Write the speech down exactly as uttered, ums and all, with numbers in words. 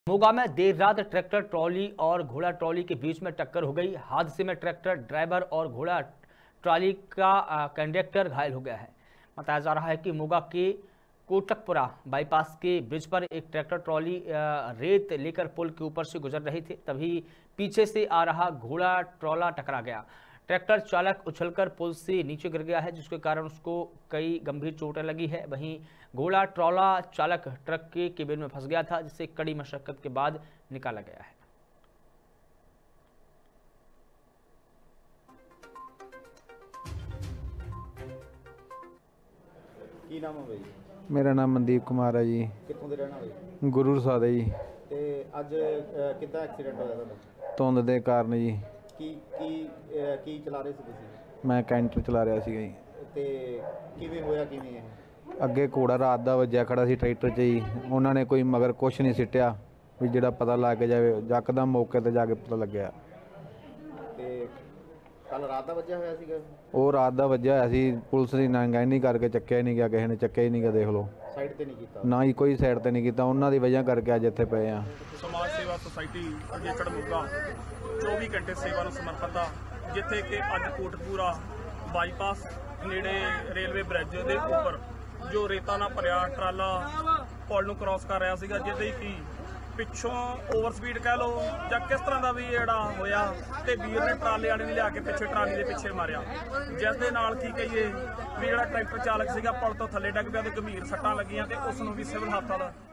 मोगा में देर रात tractor trolley और घोड़ा ट्रॉली के बीच में टक्कर हो गई। हादसे में ट्रैक्टर ड्राइवर और घोड़ा ट्रॉली का कंडक्टर घायल हो गया है। बताया जा रहा है कि मोगा के कोटकपुरा बाईपास के ब्रिज पर एक ट्रैक्टर ट्रॉली रेत लेकर पुल के ऊपर से गुजर रही थी, तभी पीछे से आ रहा घोड़ा ट्रॉला टकरा गया। ट्रैक्टर चालक उछलकर पुल से नीचे गिर गया है, जिसके कारण उसको कई गंभीर चोटें लगी है। वहीं घोड़ा ट्रॉला चालक ट्रक के केबिन में फंस गया था, जिसे कड़ी मशक्कत के बाद निकाला गया है। ਕੀ ਨਾਮ ਹੈ ਬਾਈ? मेरा नाम मनदीप कुमार है जी। ਕਿੱਥੋਂ ਦੇ ਰਹਿਣ ਵਾਲੇ? गुरु सादा जी। ਤੇ ਅੱਜ ਕਿੱਦਾਂ ਐਕਸੀਡੈਂਟ ਹੋਇਆ ਤੁਹਾਡਾ? ਧੁੰਦ ਦੇ ਕਾਰਨ ਜੀ। ਕੀ ਕੀ ਅਹ, ਕੀ ਚਲਾ ਰਹੇ ਸੀ ਤੁਸੀਂ? ਮੈਂ ਕੈਂਟਰ ਚਲਾ ਰਿਹਾ ਸੀਗਾ ਜੀ। ਤੇ ਕਿਵੇਂ ਹੋਇਆ ਕਿਵੇਂ ਇਹ? ਅੱਗੇ ਘੋੜਾ ਰਾਤ ਦਾ ਵੱਜਿਆ ਖੜਾ ਸੀ ਟਰੈਕਟਰ 'ਚ ਜੀ। ਉਹਨਾਂ ਨੇ ਕੋਈ ਮਗਰ ਕੁਛ ਨਹੀਂ ਸਿੱਟਿਆ ਵੀ ਜਿਹੜਾ ਪਤਾ ਲੱਗ ਜਾਵੇ। ਯਕਦਮ ਮੌਕੇ ਤੇ ਜਾ ਕੇ ਪਤਾ ਲੱਗਿਆ। ਤੇ ਕੱਲ ਰਾਤ ਦਾ ਵੱਜਿਆ ਹੋਇਆ ਸੀਗਾ? ਉਹ ਰਾਤ ਦਾ ਵੱਜਿਆ ਹੋਇਆ ਸੀ। ਪੁਲਿਸ ਦੀ ਨਾਂਗਾਨੀ ਕਰਕੇ ਚੱਕਿਆ ਹੀ ਨਹੀਂ ਗਿਆ, ਕਿਸੇ ਨੇ ਚੱਕਿਆ ਹੀ ਨਹੀਂ ਗਿਆ। ਦੇਖ ਲਓ, ਸਾਈਡ ਤੇ ਨਹੀਂ ਕੀਤਾ ਨਾ ਹੀ ਕੋਈ ਸਾਈਡ ਤੇ ਨਹੀਂ ਕੀਤਾ। ਉਹਨਾਂ ਦੀ ਵਜ੍ਹਾ ਕਰਕੇ ਅੱਜ ਇੱਥੇ ਪਏ ਆ। ਸਮਾਜ ਸੇਵਾ ਸੁਸਾਇਟੀ ਅਗੇਚੜ ਮੋਗਾ ਚੌਵੀ ਘੰਟੇ ਸੇਵਾ ਨੂੰ ਸਮਰਪਿਤ ਆ, ਜਿੱਥੇ ਕਿ ਅੱਜ ਕੋਟਕਪੂਰਾ ਬਾਈਪਾਸ ਨੇੜੇ ਰੇਲਵੇ ਬ੍ਰਿਜ ਦੇ ਉੱਪਰ ਜੋ ਰੇਤਾ ਨਾਲ ਭਰਿਆ ਟਰਾਲਾ ਪੁਲ ਨੂੰ ਕ੍ਰਾਸ ਕਰ ਰਿਹਾ ਸੀਗਾ, ਜਿਹਦੇ ਕਿ ਪਿੱਛੋਂ ਓਵਰ ਸਪੀਡ ਕਹਿ ਲਓ ਜਾਂ ਕਿਸ ਤਰ੍ਹਾਂ ਦਾ ਵੀ ਜਿਹੜਾ ਹੋਇਆ, ਤੇ ਵੀਰ ਨੇ ਟਰਾਲੇ ਵਾਲੇ ਨੇ ਲਿਆ ਕੇ ਪਿੱਛੇ ਟਰਾਲੀ ਦੇ ਪਿੱਛੇ ਮਾਰਿਆ, ਜਿਸ ਦੇ ਨਾਲ ਕੀ ਕਹੀਏ ਵੀ ਜਿਹੜਾ ਟਰੈਕਟਰ ਚਾਲਕ ਸੀਗਾ ਪੁਲ ਤੋਂ ਥੱਲੇ ਡਿੱਗ ਪਿਆ ਤੇ ਗੰਭੀਰ ਸੱਟਾਂ ਲੱਗੀਆਂ ਤੇ ਉਸ ਨੂੰ ਵੀ ਸਿਵਲ ਹਸਪਤਾਲ